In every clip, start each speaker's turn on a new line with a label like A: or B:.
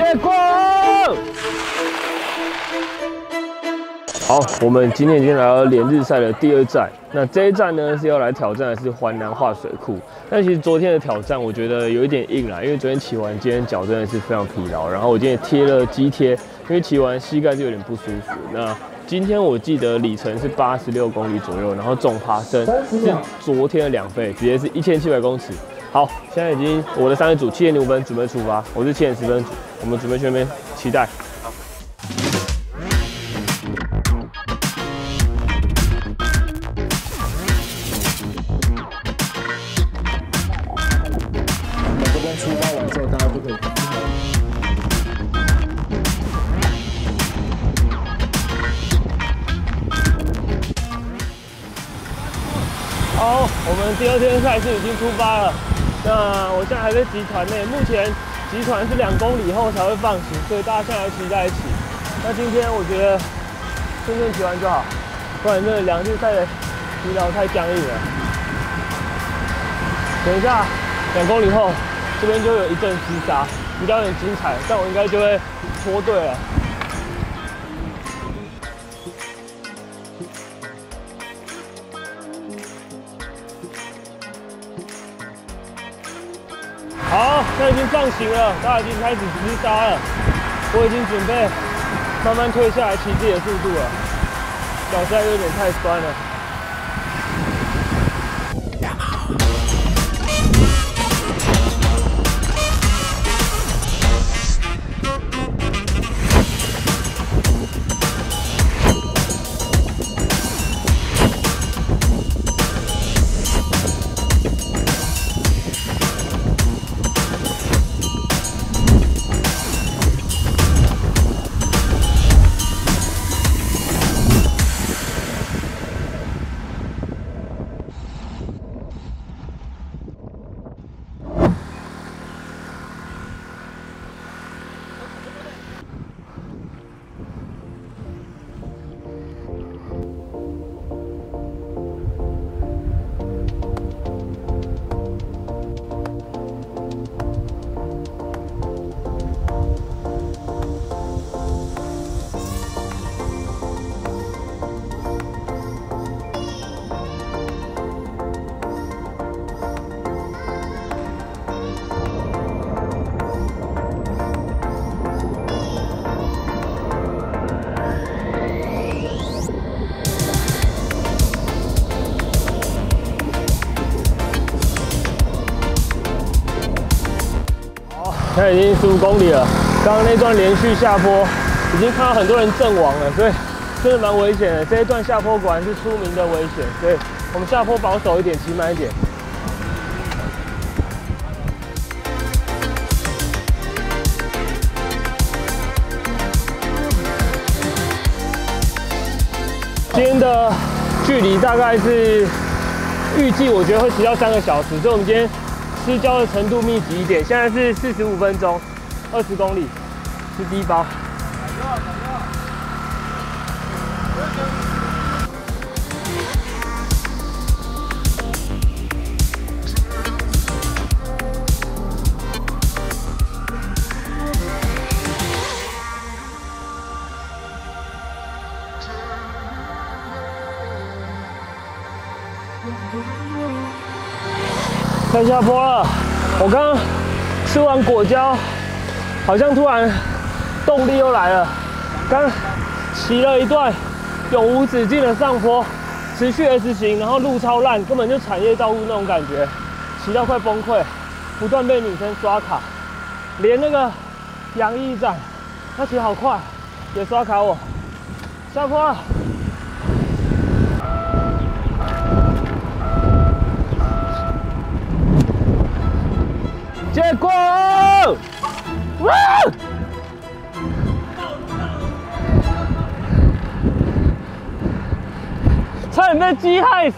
A: 结果。好，我们今天已经来到连日赛的第2站。那这一站呢是要来挑战的是环南化水库。但其实昨天的挑战我觉得有一点硬啦，因为昨天骑完，今天脚真的是非常疲劳。然后我今天也贴了肌贴，因为骑完膝盖就有点不舒服。那今天我记得里程是86公里左右，然后总爬升是昨天的2倍，直接是1700公尺。好，现在已经我的3人组7点05分准备出发，我是7点10分组，我们准备去那边期待。
B: 这边出发完之后，大家就可以。
A: 好，我们第2天赛事已经出发了。那我现在还在集团内，目前集团是2公里后才会放行，所以大家现在要骑在一起。那今天我觉得顺便骑完就好，不然这2天赛的疲劳太僵硬了。等一下2公里后，这边就有一阵厮杀，比较有点精彩，但我应该就会脱队了。好，现在已经放行了，大家已经开始厮杀了。我已经准备慢慢退下来骑自己的速度了，脚现在有点太酸了。现在已经15公里了，刚刚那段连续下坡，已经看到很多人阵亡了，所以真的蛮危险的。这一段下坡果然是出名的危险，所以我们下坡保守一点，骑慢一点。今天的距离大概是预计，我觉得会骑到3个小时，所以我们今天失焦的程度密集一点，现在是45分钟，20公里，是第1包。快下坡了，我刚刚吃完果胶，好像突然动力又来了。刚骑了一段永无止境的上坡，持续 S 型，然后路超烂，根本就产业道路那种感觉，骑到快崩溃，不断被女生刷卡，连那个杨毅站，他骑好快，也刷卡我。下坡了。结果，哇！差点被鸡害死。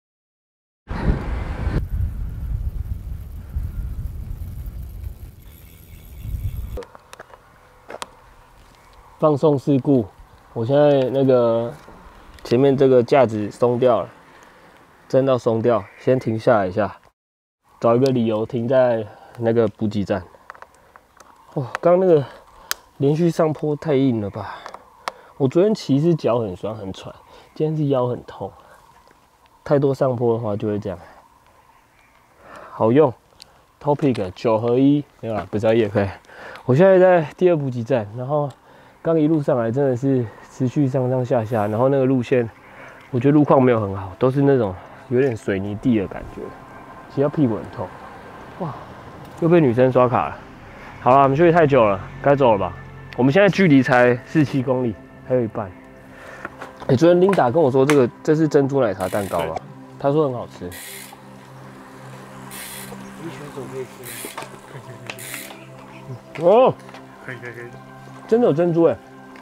A: 放送事故，我现在那个前面这个架子松掉了，震到松掉，先停下来一下，找一个理由停在那个补给站。哦，刚那个连续上坡太硬了吧？我昨天骑是脚很酸很喘，今天是腰很痛。太多上坡的话就会这样。好用 ，Topic 9合1没有啦，不是要业配。我现在在第2补给站，然后刚一路上来真的是持续上上下下，然后那个路线，我觉得路况没有很好，都是那种有点水泥地的感觉，骑到屁股很痛。哇，又被女生刷卡了。好了，我们休息太久了，该走了吧？我们现在距离才47公里，还有一半。昨天 Linda 跟我说这是珍珠奶茶蛋糕吗？她说很好吃。
B: 你选手可以吃吗？可以。
A: 哦，
B: 可以。
A: 真的有珍珠哎！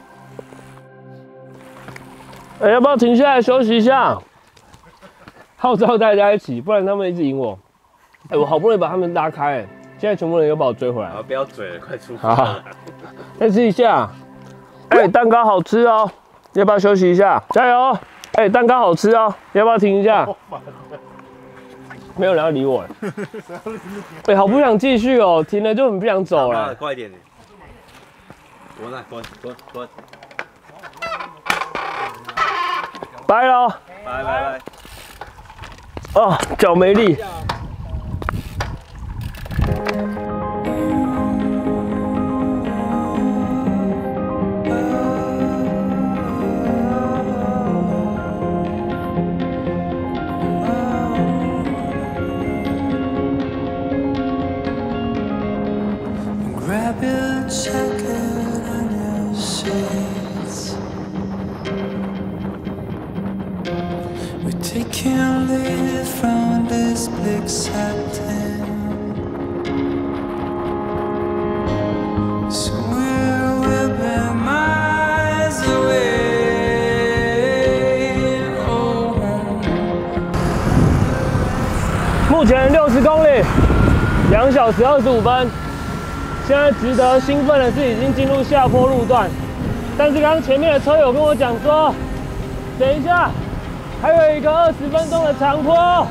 A: 要不要停下来休息一下？号召大家一起，不然他们一直赢我。我好不容易把他们拉开，现在全部人又把我追回来。
C: 不要嘴了，快出发了。
A: 再吃一下。蛋糕好吃哦，要不要休息一下？加油！蛋糕好吃哦，要不要停一下？没有人要理我。好不想继续哦，停了就很不想走了。
C: 快一点！滚！
A: 拜喽！
C: 拜。
A: 哦，脚没力。
D: Grab your jacket and your sheets. We're taking lead from this big satin. So we'll be miles away. Oh.
A: 目前60公里，2小时25分。现在值得兴奋的是，已经进入下坡路段，但是刚刚前面的车友跟我讲说，等一下还有一个20分钟的长坡。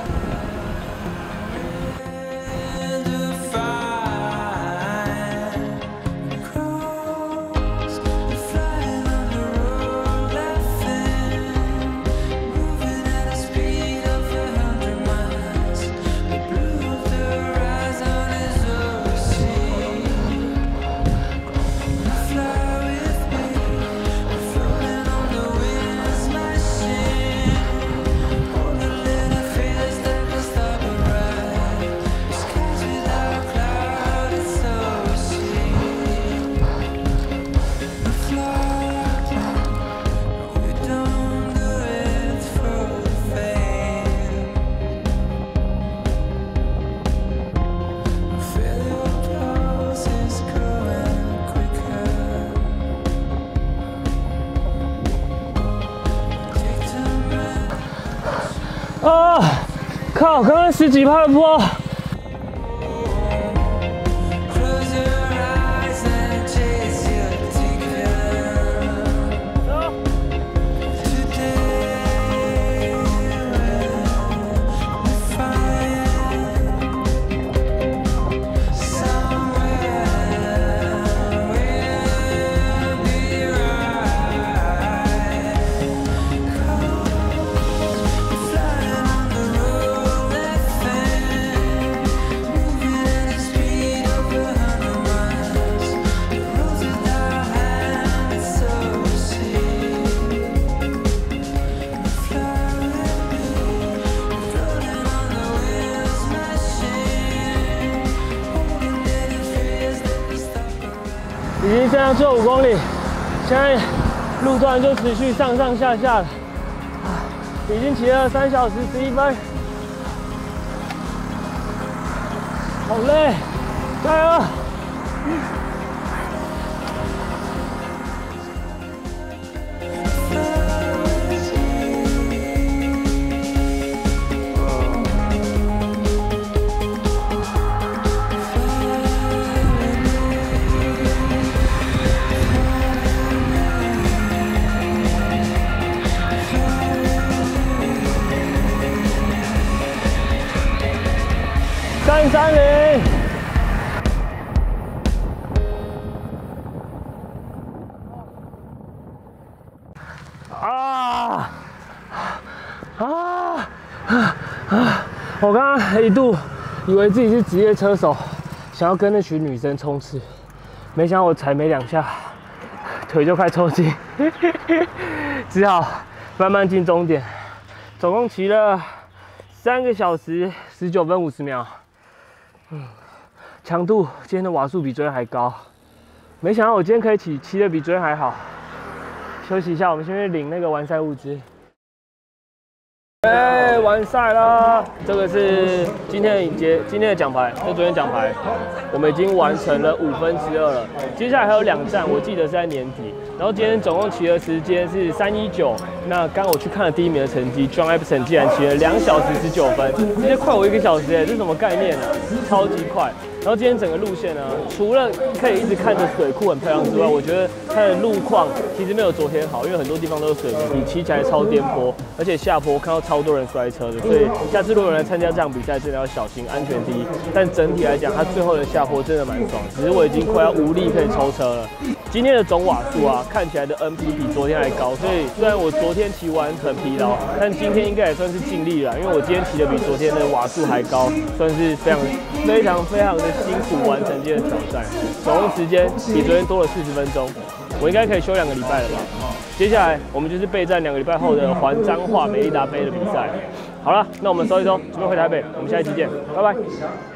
A: 靠！刚刚10几趴的坡。已经剩下最后5公里，现在路段就持续上上下下了，已经骑了3小时11分，好累，加油！330。 我刚刚一度以为自己是职业车手，想要跟那群女生冲刺，没想到我踩没2下，腿就快抽筋，只好慢慢进终点。总共骑了3个小时19分50秒，强度今天的瓦数比昨天还高，没想到我今天可以骑得比昨天还好。休息一下，我们先去领那个完赛物资。完赛了！这个是今天的影节，今天的奖牌，是昨天奖牌。我们已经完成了2/5了，接下来还有2站，我记得是在年底。然后今天总共骑的时间是3:19。那刚我去看了第1名的成绩 ，John Epson 竟然骑了2小时19分，直接快我1个小时这是什么概念呢？超级快！然后今天整个路线呢，除了可以一直看着水库很漂亮之外，我觉得它的路况其实没有昨天好，因为很多地方都是水泥地，骑起来超颠簸，而且下坡看到超多人摔车的，所以下次如果有人来参加这场比赛，真的要小心，安全第一。但整体来讲，它最后的下坡真的蛮爽，只是我已经快要无力可以抽车了。今天的总瓦数啊，看起来的 NP 比昨天还高，所以虽然我昨天骑完很疲劳，但今天应该也算是尽力了，因为我今天骑的比昨天的瓦数还高，算是非常的辛苦完成今天的挑战。总共时间比昨天多了40分钟，我应该可以休2个礼拜了吧？接下来我们就是备战2个礼拜后的环彰化美利达杯的比赛。好了，那我们收一收，准备回台北，我们下一期见，拜拜。